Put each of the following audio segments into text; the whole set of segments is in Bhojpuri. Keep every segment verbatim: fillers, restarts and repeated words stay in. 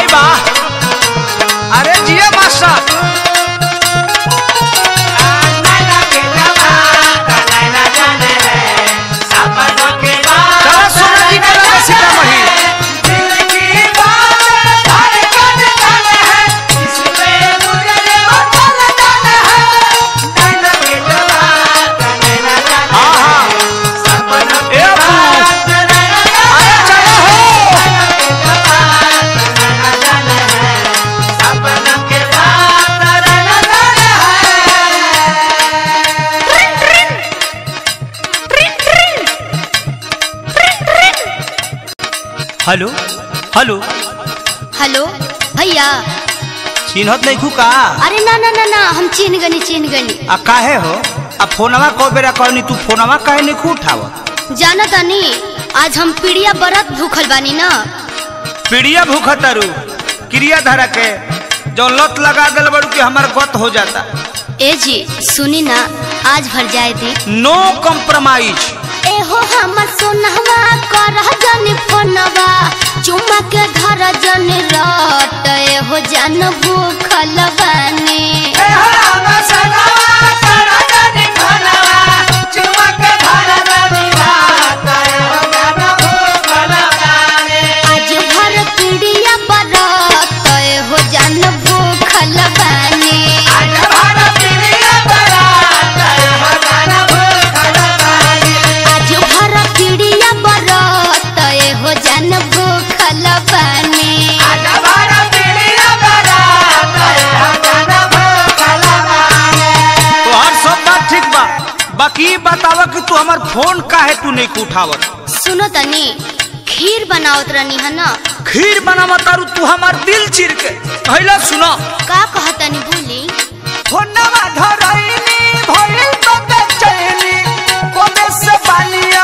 वाह अरे जिया मास्टर हेलो हेलो हेलो भैया चिन्हत नहीं खू का? अरे ना ना ना ना हम चिन्ह गनी चिन्ह गनी। आ काहे हो? अब फोनवा को बेरा कहनी तू फोनवा काहे नहीं खू उठावत? जाना तानी आज हम पीड़िया बरत भूखल बानी ना। पीड़िया भूखतारू क्रिया धारा के जो लत लगा दल बड़ू कि हमार गत हो जाता। ए जी सुनी ना आज भर जाए दी। नो कॉम्प्रोमाइज। ए हो हमर सोनहवा करह जनी फोनवा चुमा के धर जनी रट ए हो जान भूखल बानी। ए हो हमर सोनहवा करह जनी फोनवा चुमा के धर जनी रट ए हो जान भूखल बानी। आज भर पीड़िया बरत ए हो जान भूखल बानी। आज भर पीड़िया बरत ए हो जान भूखल बानी। आज भर पीड़िया बरत ए हो जान भूखल बानी। आज भर पीड़िया बरत ए हो जान भूखल बानी। तो हर सब बात ठीक बा, बाकी बतावा कि तू हमार फोन काहे तू नहीं उठावत? सुनो तनी खीर बनावत रहनी है ना। खीर बनावत तारू तू हमार दिल चीर के। पहला सुनो का कहतनी बोली। फोनवा धरैनी भइल तो बेचैनी कोबे से पानिया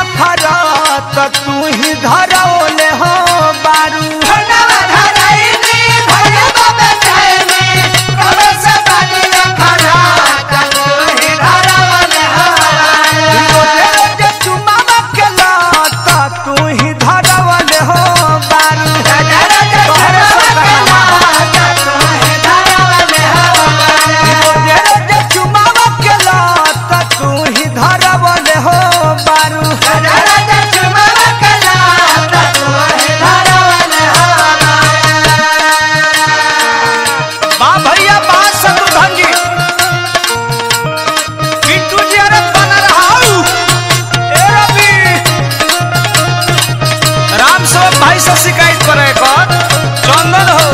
फरत तू ही धरौले हो बारू। फोनवा धरैनी भइल तो बेचैनी कोबे से पानिया फरत तू ही धरौले हो बारू। रोजे रोजे चुमावा के लत तू ही धरौले हो बारू। रोजे रोजे चुमावा के लत तू ही धरौले हो बारू। रोजे रोजे चुमावा के लत तू ही धरौले हो बारू। रोजे रोजे चुमावा के लत तू ही धरौले हो बारू। बा भैया बा शत्रुघ्न जी बिट्टू जी अरे बना रहा ए रवि राम सब भाई से शिकायत करे कर चंदन हो।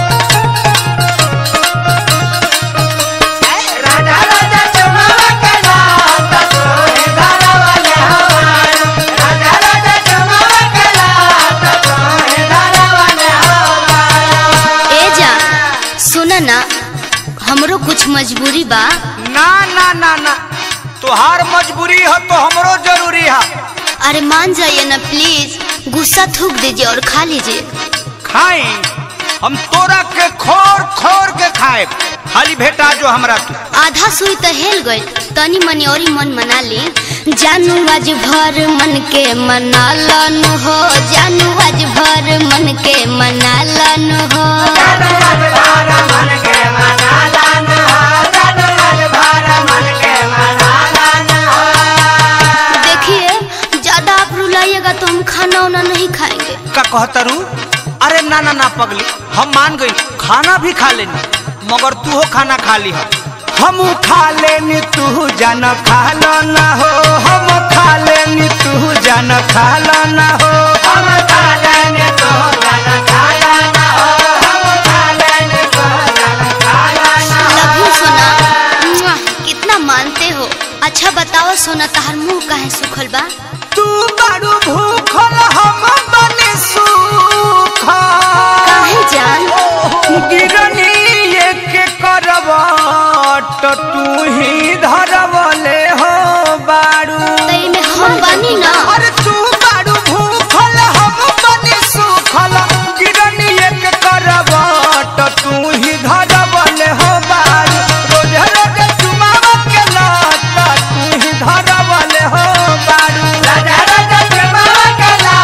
राजा राजा चुमावा के लत तू ही धरौले हो बारू। राजा राजा चुमावा के लत तू ही धरौले हो बारू। ए जा सुन ना हमरो कुछ मजबूरी बा। ना ना ना ना तुहार मजबूरी है तो हमरो जरूरी है। अरे मान जाइए ना प्लीज गुस्सा थूक दीजिए और खा लीजिए। खाई हम तोरा के खोर खोर के खाए खाली भेटा जो हमरा तू। आधा सुई तो हेल गई तनी मनी और मन मना ली। जानू आज भर मन के मना लन हो। जानू आज भर मन के मना लन हो। जानू आज भर मन के मना लन हो। जानू आज भर मन के मना लन हो। देखिए ज्यादा आप रुलाइएगा तो हम खाना वाना नहीं खाएंगे। का कहतरू? अरे ना ना ना पगली हम मान गई खाना भी खा लेनी मगर तू हो खाना खा ली हो। हम खा लेनी तू जान खा ना हो। हम खा लेनी तू जान खा ना हो। हम खा लेनी तू जान खा ना हो। हम खा लेनी तू जान खा ना हो। लव यू सोना। मुआ, कितना मानते हो। अच्छा बताओ सोना तहार मुंह काहे सुखल बा? तू बड़ू भूखल हम बने सूखल। काहे जान? गिरनी एक करवट तू ही धरवले हो बारू। तई में हम बानी ना। अरे तू बारू भूखल हम बने सूखल। गिरनी एक करवट तू ही धरवले हो बारू। रोजे रोजे चुमावा के लत तू ही धरवले हो बारू। रोजे रोजे चुमावा के लत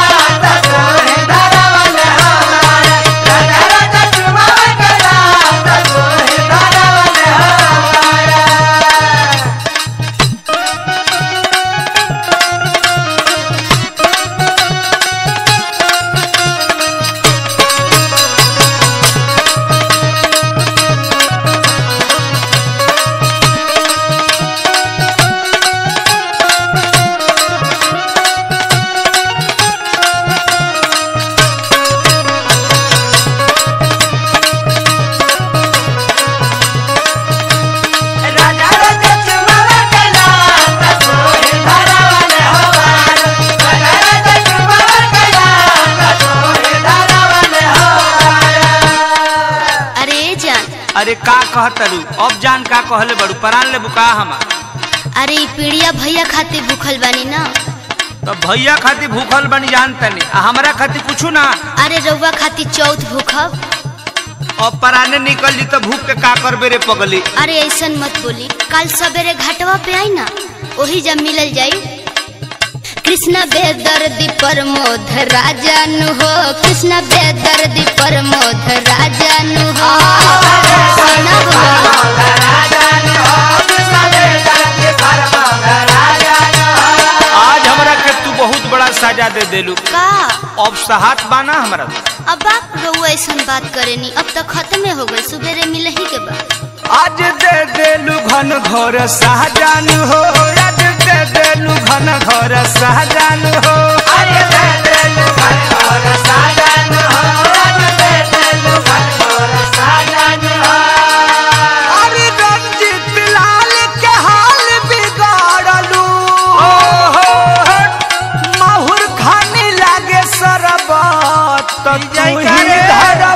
अरे का कहतरू अब जान का कहले बड़ू परान ले बुका हमा। अरे ई पीड़िया भैया खातिर भूखल बानी ना। तो भैया खातिर भूखल बनी जानता नहीं, हमरा खातिर कुछ ना। अरे रउआ खातिर चौथ भूखब। अब पराने निकल जी तो भूख के का करबे रे पगली। अरे ऐसन मत बोली, कल सवेरे घाटवा पे आई ना, वही जब मिलल जाई। कृष्ण बेदर्दी प्रमोद राजन हो, कृष्ण बेदर्दी प्रमोद राजन हो। आज हमरा के तू बहुत बड़ा सजा दे देलू का अब सहात बाना हमरा। अब आप रउआ ऐसन बात करेनी, अब तक खत्म हो गई, सुबेरे मिल ही के बाद। आज दे देलू घन घोर सहजान हो, आज दे देलू घन घोर सहजान हो, आज दे देलू घन घोर सहजान हो, आज दे देलू घन घोर सहजान हो। अरे रंजीत लाल के हाल बिगाड़लू, माहुर खाने लागे सरबत तू ही धरा